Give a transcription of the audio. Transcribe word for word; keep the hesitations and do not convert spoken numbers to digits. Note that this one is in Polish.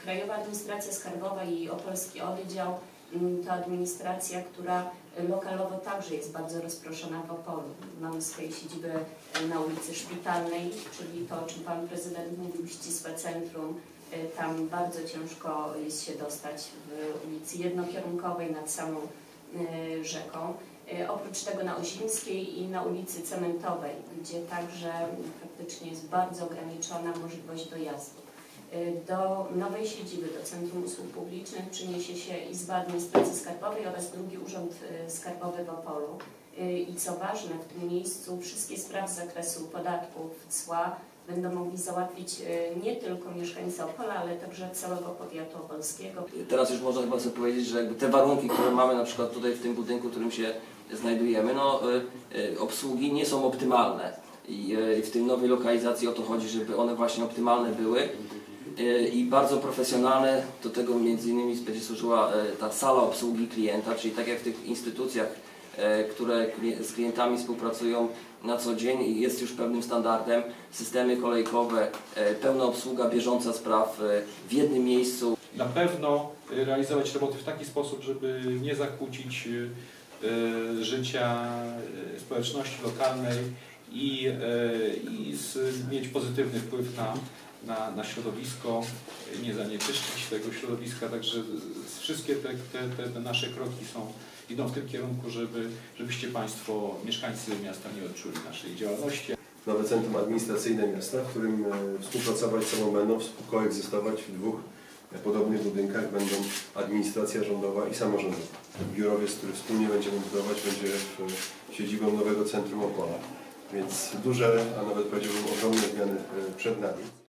Krajowa Administracja Skarbowa i Opolski Oddział to administracja, która lokalowo także jest bardzo rozproszona w Opolu. Mamy swoje siedziby na ulicy Szpitalnej, czyli to, o czym Pan Prezydent mówił, ścisłe centrum. Tam bardzo ciężko jest się dostać w ulicy Jednokierunkowej nad samą rzeką. Oprócz tego na Ozimskiej i na ulicy Cementowej, gdzie także praktycznie jest bardzo ograniczona możliwość dojazdu. Do nowej siedziby, do Centrum Usług Publicznych przyniesie się Izba Administracji Skarbowej oraz drugi Urząd Skarbowy w Opolu. I co ważne, w tym miejscu wszystkie sprawy z zakresu podatków, cła będą mogli załatwić nie tylko mieszkańcy Opola, ale także całego powiatu opolskiego. Teraz już można chyba sobie powiedzieć, że jakby te warunki, które mamy na przykład tutaj w tym budynku, w którym się znajdujemy, no, obsługi nie są optymalne. I w tej nowej lokalizacji o to chodzi, żeby one właśnie optymalne były i bardzo profesjonalne. Do tego między innymi będzie służyła ta sala obsługi klienta, czyli tak jak w tych instytucjach, które z klientami współpracują na co dzień i jest już pewnym standardem, systemy kolejkowe, pełna obsługa bieżąca spraw w jednym miejscu. Na pewno realizować roboty w taki sposób, żeby nie zakłócić życia społeczności lokalnej i, i mieć pozytywny wpływ na, na, na środowisko, nie zanieczyszczyć tego środowiska, także wszystkie te, te, te nasze kroki są, idą w tym kierunku, żeby, żebyście Państwo, mieszkańcy miasta, nie odczuli naszej działalności. Nowe centrum administracyjne miasta, w którym współpracować ze sobą będą, koegzystować w dwóch podobnych budynkach będą administracja rządowa i samorządowa. Biurowiec, który wspólnie będziemy budować, będzie siedzibą nowego centrum Opola. Więc duże, a nawet powiedziałbym ogromne zmiany przed nami.